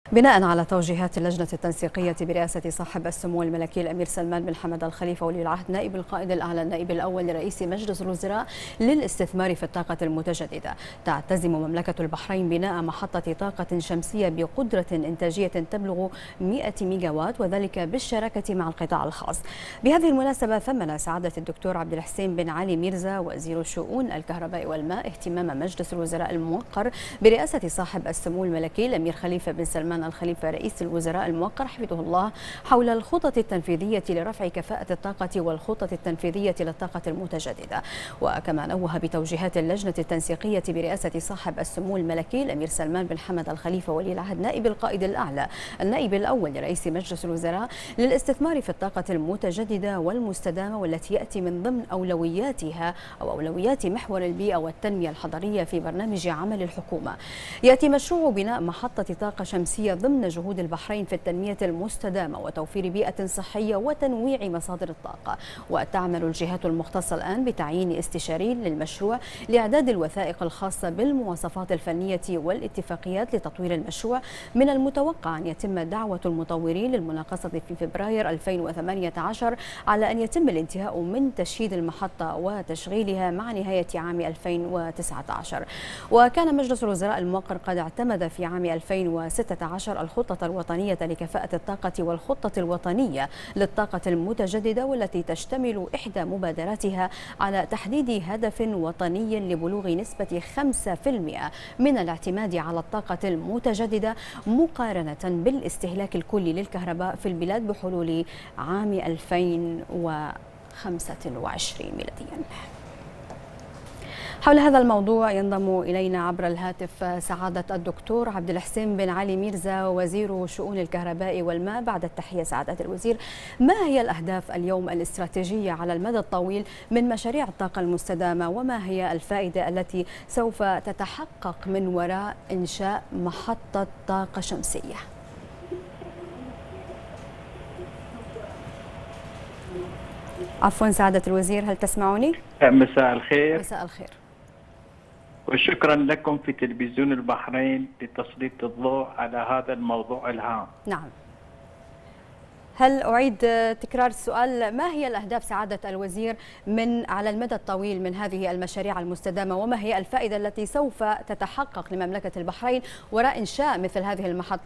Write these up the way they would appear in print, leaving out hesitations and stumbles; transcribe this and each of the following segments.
بناء على توجيهات اللجنة التنسيقية برئاسة صاحب السمو الملكي الأمير سلمان بن حمد الخليفة ولي العهد نائب القائد الأعلى النائب الأول لرئيس مجلس الوزراء للاستثمار في الطاقة المتجددة، تعتزم مملكة البحرين بناء محطة طاقة شمسية بقدرة إنتاجية تبلغ 100 ميجاوات، وذلك بالشراكة مع القطاع الخاص. بهذه المناسبة ثمن سعادة الدكتور عبد الحسين بن علي ميرزا وزير شؤون الكهرباء والماء اهتمام مجلس الوزراء الموقر برئاسة صاحب السمو الملكي الأمير خليفة بن سلمان الخليفة رئيس الوزراء الموقر حفظه الله حول الخطط التنفيذية لرفع كفاءة الطاقة والخطط التنفيذية للطاقة المتجددة. وكما نوه بتوجيهات اللجنة التنسيقية برئاسة صاحب السمو الملكي الأمير سلمان بن حمد الخليفة ولي العهد نائب القائد الأعلى النائب الأول لرئيس مجلس الوزراء للاستثمار في الطاقة المتجددة والمستدامة، والتي يأتي من ضمن أولوياتها أو أولويات محور البيئة والتنمية الحضرية في برنامج عمل الحكومة. يأتي مشروع بناء محطة طاقة شمسية ضمن جهود البحرين في التنمية المستدامة وتوفير بيئة صحية وتنويع مصادر الطاقة. وتعمل الجهات المختصة الآن بتعيين استشاري للمشروع لإعداد الوثائق الخاصة بالمواصفات الفنية والاتفاقيات لتطوير المشروع. من المتوقع أن يتم دعوة المطورين للمناقصة في فبراير 2018 على أن يتم الانتهاء من تشييد المحطة وتشغيلها مع نهاية عام 2019. وكان مجلس الوزراء الموقر قد اعتمد في عام 2016 الخطة الوطنية لكفاءة الطاقة والخطة الوطنية للطاقة المتجددة، والتي تشتمل إحدى مبادراتها على تحديد هدف وطني لبلوغ نسبة 5% من الاعتماد على الطاقة المتجددة مقارنة بالاستهلاك الكلي للكهرباء في البلاد بحلول عام 2025 ميلاديا. حول هذا الموضوع ينضم إلينا عبر الهاتف سعادة الدكتور عبد الحسين بن علي ميرزا وزير شؤون الكهرباء والماء. بعد التحية سعادة الوزير، ما هي الأهداف اليوم الاستراتيجية على المدى الطويل من مشاريع الطاقة المستدامة، وما هي الفائدة التي سوف تتحقق من وراء إنشاء محطة طاقة شمسية؟ عفوا سعادة الوزير، هل تسمعوني؟ مساء الخير. مساء الخير، وشكرا لكم في تلفزيون البحرين لتسليط الضوء على هذا الموضوع الهام. نعم. هل أعيد تكرار السؤال، ما هي الأهداف سعادة الوزير من على المدى الطويل من هذه المشاريع المستدامة، وما هي الفائدة التي سوف تتحقق لمملكة البحرين وراء إنشاء مثل هذه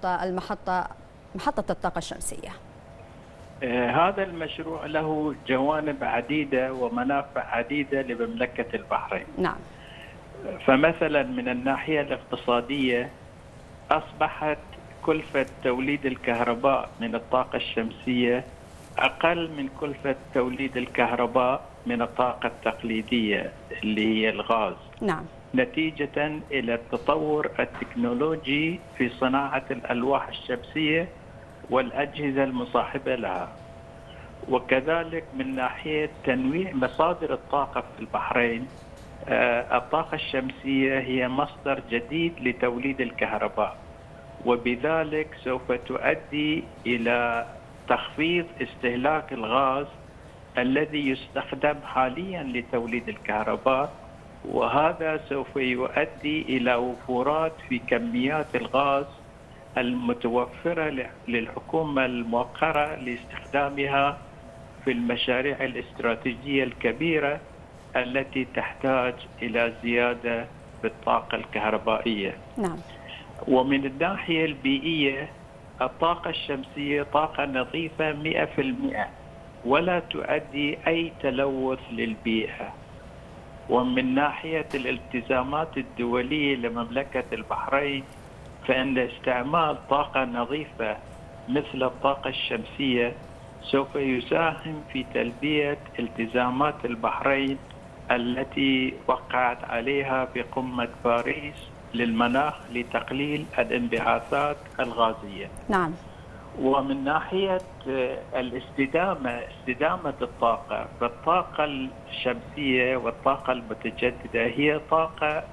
محطة الطاقة الشمسية؟ هذا المشروع له جوانب عديدة ومنافع عديدة لمملكة البحرين. نعم. فمثلا من الناحية الاقتصادية أصبحت كلفة توليد الكهرباء من الطاقة الشمسية أقل من كلفة توليد الكهرباء من الطاقة التقليدية اللي هي الغاز. نعم. نتيجة إلى التطور التكنولوجي في صناعة الألواح الشمسية والأجهزة المصاحبة لها. وكذلك من ناحية تنويع مصادر الطاقة في البحرين، الطاقة الشمسية هي مصدر جديد لتوليد الكهرباء، وبذلك سوف تؤدي إلى تخفيض استهلاك الغاز الذي يستخدم حاليا لتوليد الكهرباء، وهذا سوف يؤدي إلى وفورات في كميات الغاز المتوفرة للحكومة الموقرة لاستخدامها في المشاريع الاستراتيجية الكبيرة التي تحتاج إلى زيادة بالطاقة الكهربائية. نعم. ومن الناحية البيئية الطاقة الشمسية طاقة نظيفة 100% ولا تؤدي أي تلوث للبيئة. ومن ناحية الالتزامات الدولية لمملكة البحرين، فإن استعمال طاقة نظيفة مثل الطاقة الشمسية سوف يساهم في تلبية التزامات البحرين التي وقعت عليها بقمة باريس للمناخ لتقليل الانبعاثات الغازية. نعم. ومن ناحية استدامة الطاقة، فالطاقة الشمسية والطاقة المتجددة هي طاقة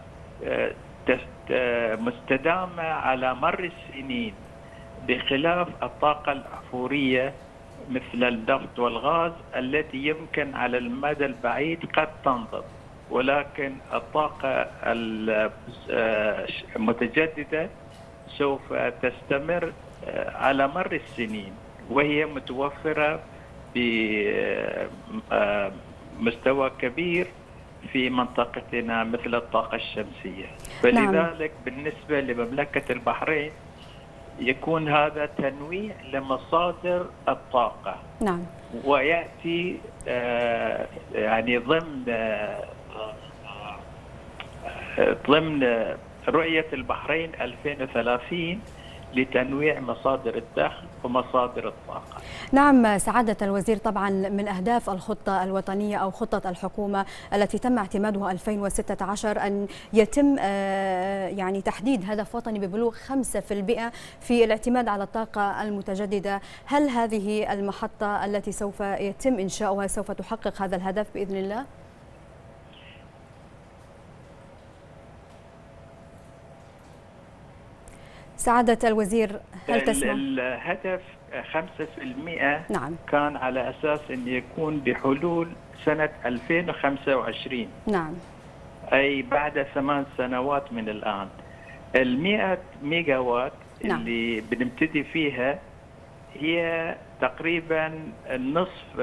مستدامة على مر السنين، بخلاف الطاقة الأحفورية مثل النفط والغاز التي يمكن على المدى البعيد قد تنضب. ولكن الطاقة المتجددة سوف تستمر على مر السنين، وهي متوفرة بمستوى كبير في منطقتنا مثل الطاقة الشمسية. فلذلك بالنسبة لمملكة البحرين يكون هذا تنويع لمصادر الطاقة. نعم. ويأتي يعني ضمن رؤية البحرين 2030 لتنويع مصادر الدخل ومصادر الطاقة. نعم سعادة الوزير، طبعا من أهداف الخطة الوطنية أو خطة الحكومة التي تم اعتمادها 2016 أن يتم يعني تحديد هدف وطني ببلوغ 5% في الاعتماد على الطاقة المتجددة. هل هذه المحطة التي سوف يتم إنشاؤها سوف تحقق هذا الهدف بإذن الله؟ سعادة الوزير هل تسمع؟ الهدف 5% نعم. كان على أساس أن يكون بحلول سنة 2025. نعم. أي بعد 8 سنوات من الآن. 100 ميجا وات نعم. اللي بنبتدي فيها هي تقريبا نصف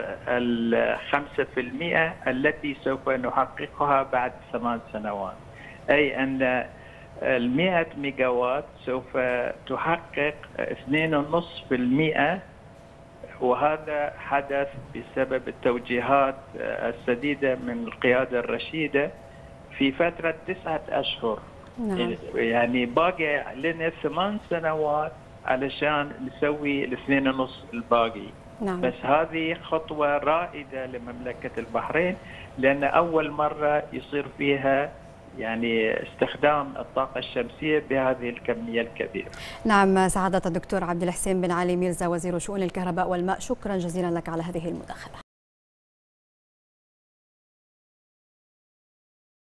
5% التي سوف نحققها بعد 8 سنوات. أي أن 100 ميجا وات سوف تحقق 2.5%، وهذا حدث بسبب التوجيهات السديدة من القيادة الرشيدة في فترة 9 أشهر. نعم. يعني باقي لنا 8 سنوات علشان نسوي 2.5 الباقي. نعم. بس هذه خطوة رائدة لمملكة البحرين، لأن أول مرة يصير فيها يعني استخدام الطاقة الشمسية بهذه الكمية الكبيرة. نعم سعادة الدكتور عبد الحسين بن علي ميرزا، وزير شؤون الكهرباء والماء، شكرا جزيلا لك على هذه المداخلة.